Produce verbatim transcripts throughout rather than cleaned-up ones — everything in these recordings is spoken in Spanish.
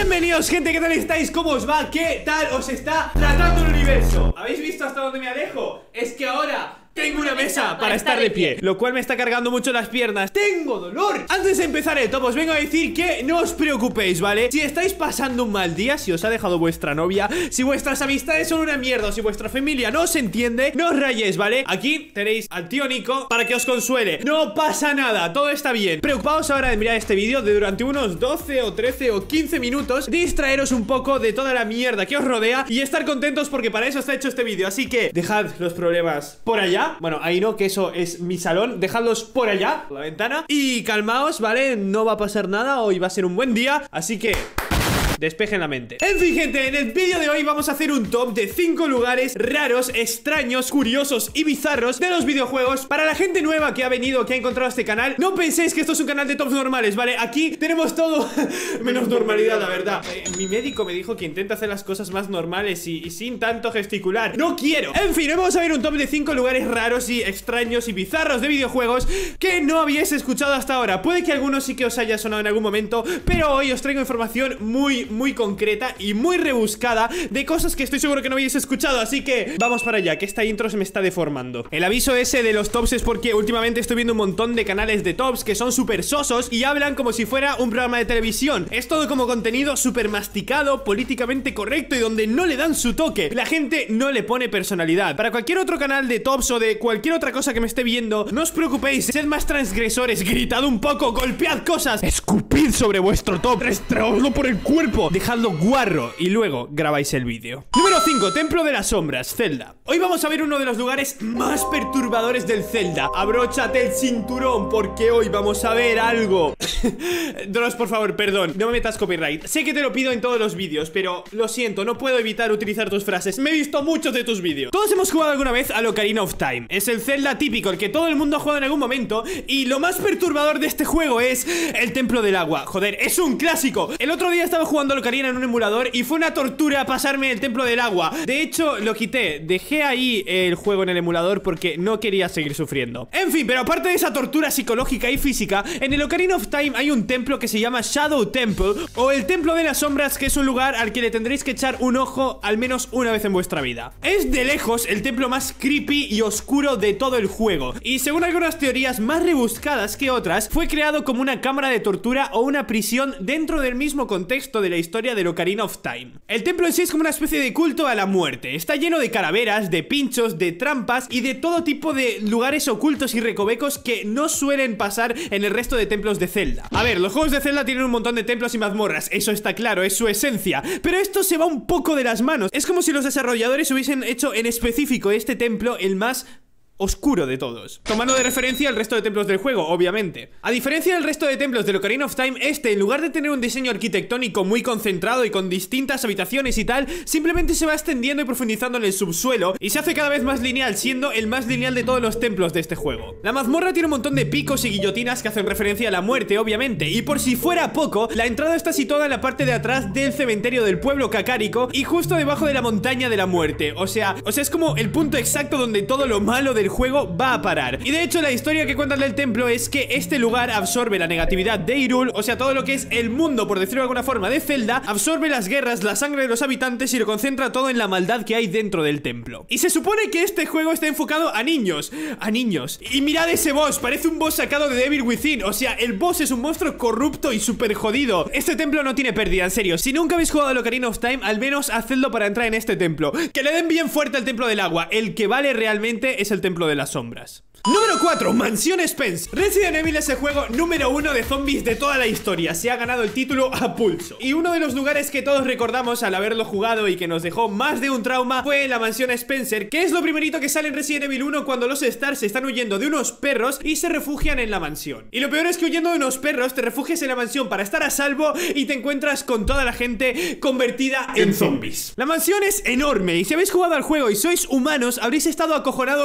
Bienvenidos, gente, ¿qué tal estáis? ¿Cómo os va? ¿Qué tal os está tratando el universo? ¿Habéis visto hasta dónde me alejo? Es que ahora tengo una mesa para estar de pie, lo cual me está cargando mucho las piernas. ¡Tengo dolor! Antes de empezar el top, os vengo a decir que no os preocupéis, ¿vale? Si estáis pasando un mal día, si os ha dejado vuestra novia, si vuestras amistades son una mierda o si vuestra familia no os entiende, no os rayéis, ¿vale? Aquí tenéis al tío Nico para que os consuele. No pasa nada, todo está bien. Preocupaos ahora de mirar este vídeo de durante unos doce o trece o quince minutos, distraeros un poco de toda la mierda que os rodea y estar contentos porque para eso está hecho este vídeo. Así que dejad los problemas por allá. Bueno, ahí no, que eso es mi salón. Dejadlos por allá, por la ventana. Y calmaos, ¿vale? No va a pasar nada, hoy va a ser un buen día. Así que despejen la mente. En fin, gente, en el vídeo de hoy vamos a hacer un top de cinco lugares raros, extraños, curiosos y bizarros de los videojuegos. Para la gente nueva que ha venido, que ha encontrado este canal, no penséis que esto es un canal de tops normales, ¿vale? Aquí tenemos todo menos normalidad, la verdad. eh, Mi médico me dijo que intenta hacer las cosas más normales y, y sin tanto gesticular. ¡No quiero! En fin, vamos a ver un top de cinco lugares raros y extraños y bizarros de videojuegos que no habíais escuchado hasta ahora. Puede que algunos sí que os haya sonado en algún momento, pero hoy os traigo información muy muy concreta y muy rebuscada de cosas que estoy seguro que no habéis escuchado. Así que vamos para allá, que esta intro se me está deformando. El aviso ese de los tops es porque últimamente estoy viendo un montón de canales de tops que son súper sosos y hablan como si fuera un programa de televisión. Es todo como contenido súper masticado, políticamente correcto y donde no le dan su toque. La gente no le pone personalidad. Para cualquier otro canal de tops o de cualquier otra cosa que me esté viendo, no os preocupéis, sed más transgresores, gritad un poco, golpead cosas, escupid sobre vuestro top, restregadlo por el cuerpo, dejadlo guarro y luego grabáis el vídeo. Número cinco, Templo de las Sombras, Zelda. Hoy vamos a ver uno de los lugares más perturbadores del Zelda. Abróchate el cinturón porque hoy vamos a ver algo. Dross, por favor, perdón, no me metas copyright. Sé que te lo pido en todos los vídeos, pero lo siento, no puedo evitar utilizar tus frases. Me he visto muchos de tus vídeos. Todos hemos jugado alguna vez a Ocarina of Time. Es el Zelda típico, el que todo el mundo ha jugado en algún momento. Y lo más perturbador de este juego es el Templo del Agua. Joder, es un clásico. El otro día estaba jugando a Ocarina en un emulador y fue una tortura pasarme el Templo del Agua. De hecho, lo quité, dejé ahí el juego en el emulador porque no quería seguir sufriendo. En fin, pero aparte de esa tortura psicológica y física, en el Ocarina of Time hay un templo que se llama Shadow Temple, o el Templo de las Sombras, que es un lugar al que le tendréis que echar un ojo al menos una vez en vuestra vida. Es de lejos el templo más creepy y oscuro de todo el juego, y según algunas teorías más rebuscadas que otras, fue creado como una cámara de tortura o una prisión dentro del mismo contexto de la historia del Ocarina of Time. El templo en sí es como una especie de culto a la muerte. Está lleno de calaveras, de pinchos, de trampas y de todo tipo de lugares ocultos y recovecos que no suelen pasar en el resto de templos de Zelda. A ver, los juegos de Zelda tienen un montón de templos y mazmorras, eso está claro, es su esencia, pero esto se va un poco de las manos. Es como si los desarrolladores hubiesen hecho en específico este templo el más oscuro de todos, tomando de referencia el resto de templos del juego, obviamente. A diferencia del resto de templos del Ocarina of Time, este, en lugar de tener un diseño arquitectónico muy concentrado y con distintas habitaciones y tal, simplemente se va extendiendo y profundizando en el subsuelo y se hace cada vez más lineal, siendo el más lineal de todos los templos de este juego. La mazmorra tiene un montón de picos y guillotinas que hacen referencia a la muerte, obviamente, y por si fuera poco, la entrada está situada en la parte de atrás del cementerio del pueblo cacárico y justo debajo de la montaña de la muerte. O sea, o sea, es como el punto exacto donde todo lo malo del juego va a parar. Y de hecho la historia que cuentan del templo es que este lugar absorbe la negatividad de Hyrule, o sea, todo lo que es el mundo, por decirlo de alguna forma, de Zelda, absorbe las guerras, la sangre de los habitantes y lo concentra todo en la maldad que hay dentro del templo. Y se supone que este juego está enfocado a niños, a niños. Y mirad ese boss, parece un boss sacado de Devil Within, o sea, el boss es un monstruo corrupto y súper jodido. Este templo no tiene pérdida, en serio. Si nunca habéis jugado a Ocarina of Time, al menos hacedlo para entrar en este templo. Que le den bien fuerte al templo del agua. El que vale realmente es el templo de las sombras. Número cuatro, Mansión Spence. Resident Evil es el juego número uno de zombies de toda la historia. Se ha ganado el título a pulso. Y uno de los lugares que todos recordamos al haberlo jugado y que nos dejó más de un trauma fue la Mansión Spencer, que es lo primerito que sale en Resident Evil uno cuando los Stars están huyendo de unos perros y se refugian en la mansión. Y lo peor es que huyendo de unos perros te refugias en la mansión para estar a salvo y te encuentras con toda la gente convertida en, en zombies. La mansión es enorme y si habéis jugado al juego y sois humanos habréis estado acojonados todo el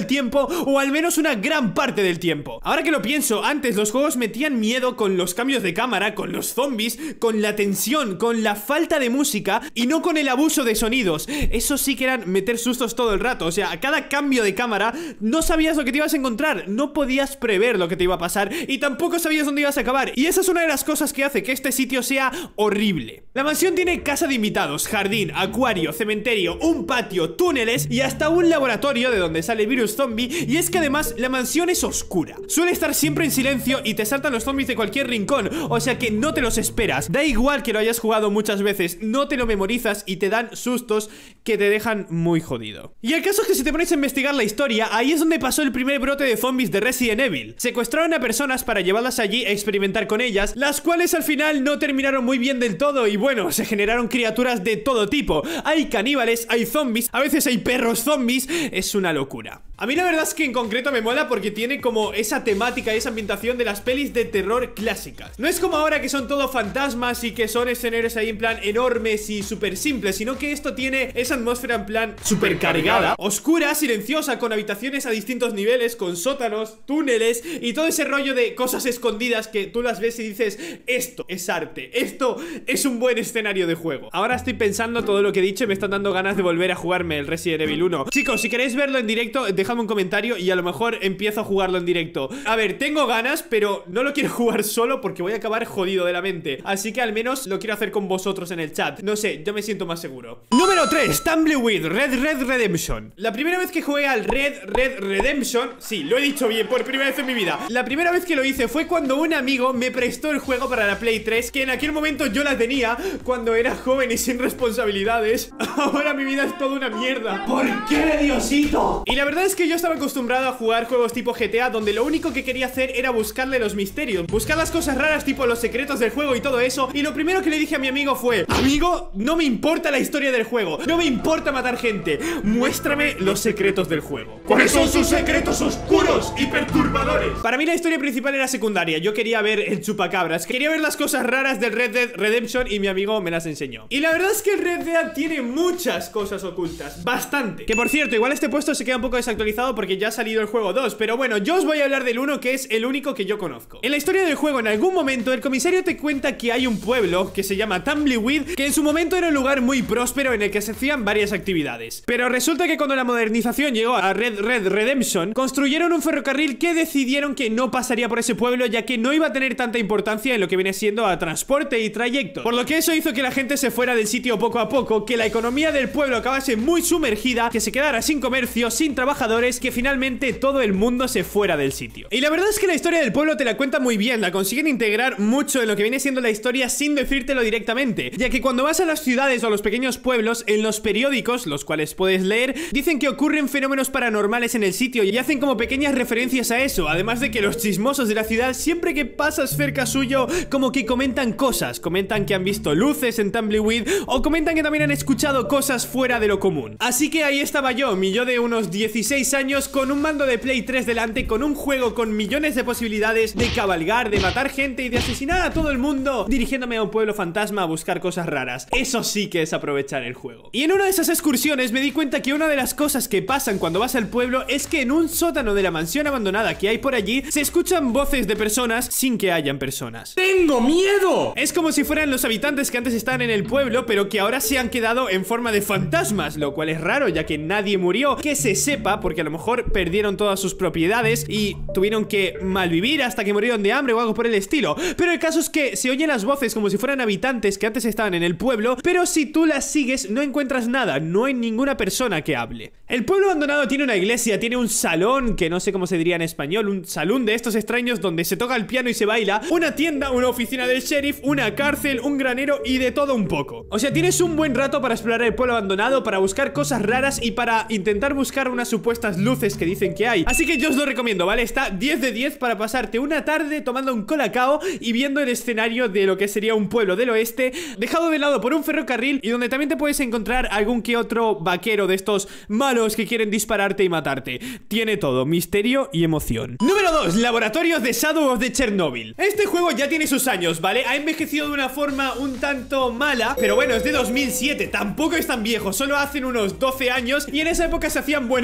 el tiempo, o al menos una gran parte del tiempo. Ahora que lo pienso, antes los juegos metían miedo con los cambios de cámara, con los zombies, con la tensión, con la falta de música y no con el abuso de sonidos. Eso sí que eran meter sustos todo el rato. O sea, a cada cambio de cámara no sabías lo que te ibas a encontrar, no podías prever lo que te iba a pasar y tampoco sabías dónde ibas a acabar. Y esa es una de las cosas que hace que este sitio sea horrible. La mansión tiene casa de invitados, jardín, acuario, cementerio, un patio, túneles y hasta un laboratorio de donde sale el virus zombie. Y es que además la mansión es oscura, suele estar siempre en silencio y te saltan los zombies de cualquier rincón, o sea que no te los esperas. Da igual que lo hayas jugado muchas veces, no te lo memorizas y te dan sustos que te dejan muy jodido. Y el caso es que si te pones a investigar la historia, ahí es donde pasó el primer brote de zombies de Resident Evil. Secuestraron a personas para llevarlas allí a experimentar con ellas, las cuales al final no terminaron muy bien del todo y bueno, se generaron criaturas de todo tipo. Hay caníbales, hay zombies, a veces hay perros zombies, es una locura. A mí la verdad es que en concreto me mola porque tiene como esa temática y esa ambientación de las pelis de terror clásicas. No es como ahora que son todo fantasmas y que son escenarios ahí en plan enormes y súper simples, sino que esto tiene esa atmósfera en plan súper cargada, oscura, silenciosa, con habitaciones a distintos niveles, con sótanos, túneles y todo ese rollo de cosas escondidas que tú las ves y dices, esto es arte, esto es un buen escenario de juego. Ahora estoy pensando todo lo que he dicho y me están dando ganas de volver a jugarme el Resident Evil uno. Chicos, si queréis verlo en directo, dejadme un comentario y a lo mejor empiezo a jugarlo en directo. A ver, tengo ganas, pero no lo quiero jugar solo porque voy a acabar jodido de la mente. Así que al menos lo quiero hacer con vosotros en el chat. No sé, yo me siento más seguro. Número tres, Tumbleweed Red Red Redemption. La primera vez que jugué al Red Red Redemption, sí, lo he dicho bien, por primera vez en mi vida. La primera vez que lo hice fue cuando un amigo me prestó el juego para la Play tres, que en aquel momento yo la tenía cuando era joven y sin responsabilidades. Ahora mi vida es toda una mierda. ¿Por qué, Diosito? Y la verdad es que yo estaba acostumbrado a jugar juegos tipo G T A, donde lo único que quería hacer era buscarle los misterios, buscar las cosas raras, tipo los secretos del juego y todo eso. Y lo primero que le dije a mi amigo fue: amigo, no me importa la historia del juego, no me importa matar gente, muéstrame los secretos del juego. ¿Cuáles son sus secretos oscuros y perturbadores? Para mí la historia principal era secundaria. Yo quería ver el chupacabras, quería ver las cosas raras del Red Dead Redemption y mi amigo me las enseñó. Y la verdad es que el Red Dead tiene muchas cosas ocultas, bastante. Que por cierto, igual este puesto se queda un poco desactualizado porque ya ha salido el juego dos, pero bueno, yo os voy a hablar del uno, que es el único que yo conozco. En la historia del juego, en algún momento, el comisario te cuenta que hay un pueblo que se llama Tumbleweed, que en su momento era un lugar muy próspero en el que se hacían varias actividades. Pero resulta que cuando la modernización llegó a Red Red Redemption, construyeron un ferrocarril que decidieron que no pasaría por ese pueblo, ya que no iba a tener tanta importancia en lo que viene siendo a transporte y trayectos. Por lo que eso hizo que la gente se fuera del sitio poco a poco, que la economía del pueblo acabase muy sumergida, que se quedara sin comercio, sin trabajadores, que finalmente todo el mundo se fuera del sitio. Y la verdad es que la historia del pueblo te la cuenta muy bien, la consiguen integrar mucho en lo que viene siendo la historia sin decírtelo directamente, ya que cuando vas a las ciudades o a los pequeños pueblos, en los periódicos, los cuales puedes leer, dicen que ocurren fenómenos paranormales en el sitio y hacen como pequeñas referencias a eso, además de que los chismosos de la ciudad, siempre que pasas cerca suyo, como que comentan cosas, comentan que han visto luces en Tumbleweed o comentan que también han escuchado cosas fuera de lo común. Así que ahí estaba yo, mi yo de unos dieciséis años, con un mando de Play tres delante, con un juego con millones de posibilidades de cabalgar, de matar gente y de asesinar a todo el mundo, dirigiéndome a un pueblo fantasma a buscar cosas raras. Eso sí que es aprovechar el juego. Y en una de esas excursiones me di cuenta que una de las cosas que pasan cuando vas al pueblo es que en un sótano de la mansión abandonada que hay por allí se escuchan voces de personas sin que hayan personas. ¡Tengo miedo! Es como si fueran los habitantes que antes estaban en el pueblo, pero que ahora se han quedado en forma de fantasmas, lo cual es raro, ya que nadie murió, que se sepa, porque a lo mejor perdieron todas sus propiedades y tuvieron que malvivir hasta que murieron de hambre o algo por el estilo. Pero el caso es que se oyen las voces como si fueran habitantes que antes estaban en el pueblo, pero si tú las sigues no encuentras nada, no hay ninguna persona que hable. El pueblo abandonado tiene una iglesia, tiene un salón, que no sé cómo se diría en español, un salón de estos extraños donde se toca el piano y se baila, una tienda, una oficina del sheriff, una cárcel, un granero y de todo un poco. O sea, tienes un buen rato para explorar el pueblo abandonado, para buscar cosas raras y para intentar buscar unas supuestas luces que dicen que hay. Así que yo os lo recomiendo, ¿vale? Está diez de diez para pasarte una tarde tomando un colacao y viendo el escenario de lo que sería un pueblo del oeste, dejado de lado por un ferrocarril y donde también te puedes encontrar algún que otro vaquero de estos malos que quieren dispararte y matarte. Tiene todo, misterio y emoción. Número dos, Laboratorios de Shadow of the Chernobyl. Este juego ya tiene sus años, ¿vale? Ha envejecido de una forma un tanto mala, pero bueno, es de dos mil siete, tampoco es tan viejo, solo hacen unos doce años y en esa época se hacían buenos juegos.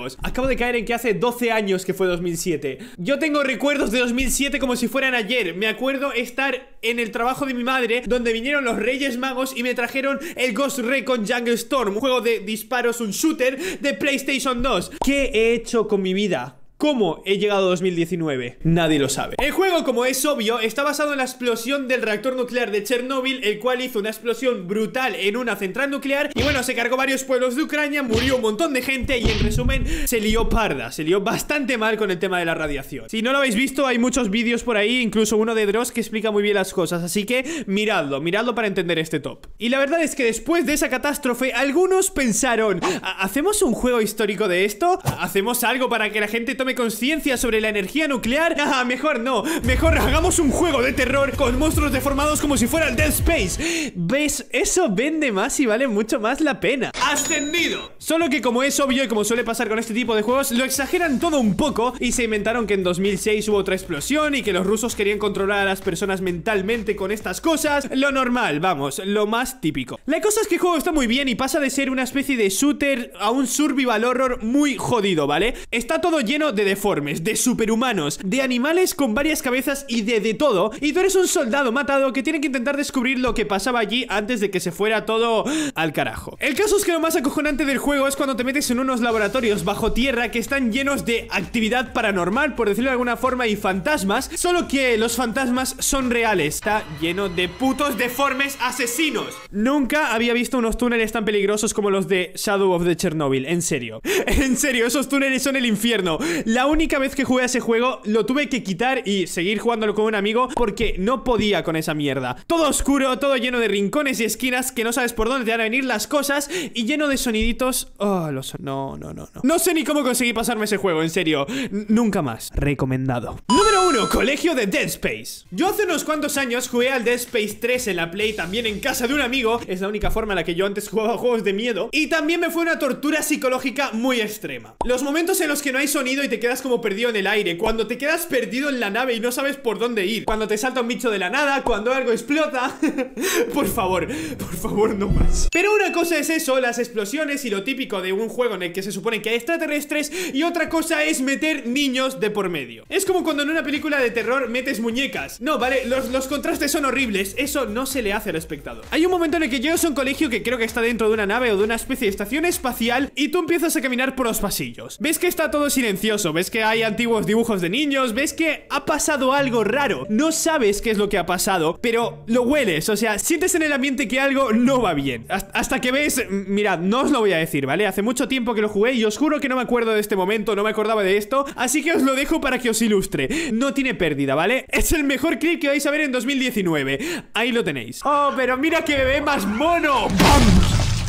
juegos. Acabo de caer en que hace doce años que fue dos mil siete. Yo tengo recuerdos de dos mil siete como si fueran ayer. Me acuerdo estar en el trabajo de mi madre, donde vinieron los Reyes Magos y me trajeron el Ghost Recon Jungle Storm, un juego de disparos, un shooter de PlayStation dos. ¿Qué he hecho con mi vida? ¿Cómo he llegado a dos mil diecinueve? Nadie lo sabe. El juego, como es obvio, está basado en la explosión del reactor nuclear de Chernobyl, el cual hizo una explosión brutal en una central nuclear. Y bueno, se cargó varios pueblos de Ucrania, murió un montón de gente y en resumen, se lió parda, se lió bastante mal con el tema de la radiación. Si no lo habéis visto, hay muchos vídeos por ahí, incluso uno de Dross que explica muy bien las cosas. Así que miradlo, miradlo para entender este top. Y la verdad es que después de esa catástrofe, algunos pensaron, ¿hacemos un juego histórico de esto? ¿Hacemos algo para que la gente tome conciencia sobre la energía nuclear? Ah, mejor no, mejor hagamos un juego de terror con monstruos deformados como si fuera el Dead Space. ¿Ves? Eso vende más y vale mucho más la pena. ¡Ascendido! Solo que como es obvio y como suele pasar con este tipo de juegos, lo exageran todo un poco y se inventaron que en dos mil seis hubo otra explosión y que los rusos querían controlar a las personas mentalmente con estas cosas. Lo normal, vamos, lo más típico. La cosa es que el juego está muy bien y pasa de ser una especie de shooter a un survival horror muy jodido, ¿vale? Está todo lleno de deformes, de superhumanos, de animales con varias cabezas y de de todo. Y tú eres un soldado matado que tiene que intentar descubrir lo que pasaba allí antes de que se fuera todo al carajo. El caso es que lo más acojonante del juego es cuando te metes en unos laboratorios bajo tierra que están llenos de actividad paranormal, por decirlo de alguna forma, y fantasmas. Solo que los fantasmas son reales. Está lleno de putos deformes asesinos. Nunca había visto unos túneles tan peligrosos como los de Shadow of the Chernobyl. En serio, en serio, esos túneles son el infierno. La única vez que jugué a ese juego lo tuve que quitar y seguir jugándolo con un amigo porque no podía con esa mierda. Todo oscuro, todo lleno de rincones y esquinas que no sabes por dónde te van a venir las cosas y lleno de soniditos. Oh, los son... No, no, no, no. No sé ni cómo conseguí pasarme ese juego, en serio. N- nunca más. Recomendado. Número uno. Colegio de Dead Space. Yo hace unos cuantos años jugué al Dead Space tres en la Play, también en casa de un amigo. Es la única forma en la que yo antes jugaba juegos de miedo. Y también me fue una tortura psicológica muy extrema. Los momentos en los que no hay sonido y te quedas como perdido en el aire, cuando te quedas perdido en la nave y no sabes por dónde ir, cuando te salta un bicho de la nada, cuando algo explota. Por favor, por favor, no más. Pero una cosa es eso, las explosiones y lo típico de un juego en el que se supone que hay extraterrestres, y otra cosa es meter niños de por medio. Es como cuando en una película de terror metes muñecas. No, vale, los, los contrastes son horribles. Eso no se le hace al espectador. Hay un momento en el que llegas a un colegio que creo que está dentro de una nave o de una especie de estación espacial y tú empiezas a caminar por los pasillos. Ves que está todo silencioso, ves que hay antiguos dibujos de niños, ves que ha pasado algo raro. No sabes qué es lo que ha pasado, pero lo hueles, o sea, sientes en el ambiente que algo no va bien. Hasta que ves, mirad, no os lo voy a decir, ¿vale? Hace mucho tiempo que lo jugué y os juro que no me acuerdo de este momento, no me acordaba de esto, así que os lo dejo para que os ilustre. No tiene pérdida, ¿vale? Es el mejor clip que vais a ver en dos mil diecinueve. Ahí lo tenéis. Oh, pero mira que bebé más mono. ¡Bam!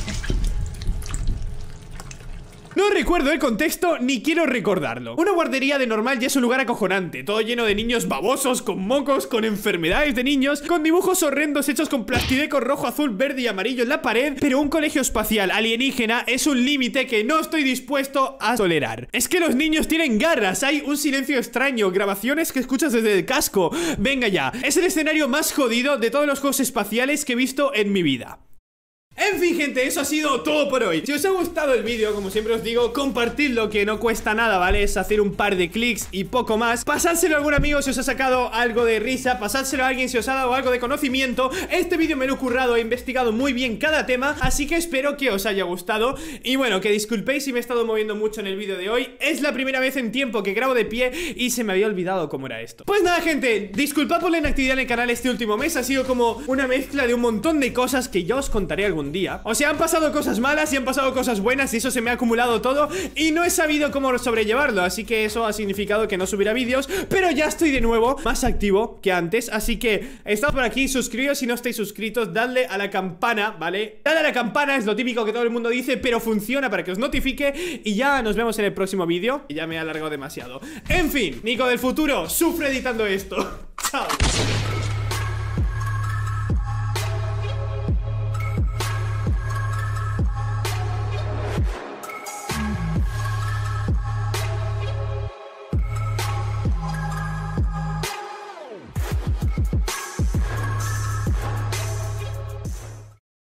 No recuerdo el contexto ni quiero recordarlo. Una guardería de normal ya es un lugar acojonante, todo lleno de niños babosos, con mocos, con enfermedades de niños, con dibujos horrendos hechos con plastideco rojo, azul, verde y amarillo en la pared. Pero un colegio espacial alienígena es un límite que no estoy dispuesto a tolerar. Es que los niños tienen garras, hay un silencio extraño, grabaciones que escuchas desde el casco. Venga ya, es el escenario más jodido de todos los juegos espaciales que he visto en mi vida. En fin, gente, eso ha sido todo por hoy. Si os ha gustado el vídeo, como siempre os digo, compartidlo, que no cuesta nada, ¿vale? Es hacer un par de clics y poco más. Pasádselo a algún amigo si os ha sacado algo de risa, pasádselo a alguien si os ha dado algo de conocimiento. Este vídeo me lo he currado, he investigado muy bien cada tema, así que espero que os haya gustado. Y bueno, que disculpéis si me he estado moviendo mucho en el vídeo de hoy. Es la primera vez en tiempo que grabo de pie y se me había olvidado cómo era esto. Pues nada, gente, disculpad por la inactividad en el canal este último mes. Ha sido como una mezcla de un montón de cosas que ya os contaré algún día. O sea, han pasado cosas malas y han pasado cosas buenas y eso se me ha acumulado todo y no he sabido cómo sobrellevarlo, así que eso ha significado que no subirá vídeos, pero ya estoy de nuevo más activo que antes, así que estad por aquí, suscribíos si no estáis suscritos, dadle a la campana, ¿vale? Dadle a la campana, es lo típico que todo el mundo dice, pero funciona para que os notifique y ya nos vemos en el próximo vídeo. Y ya me he alargado demasiado. En fin, Nico del futuro, sufre editando esto. Chao.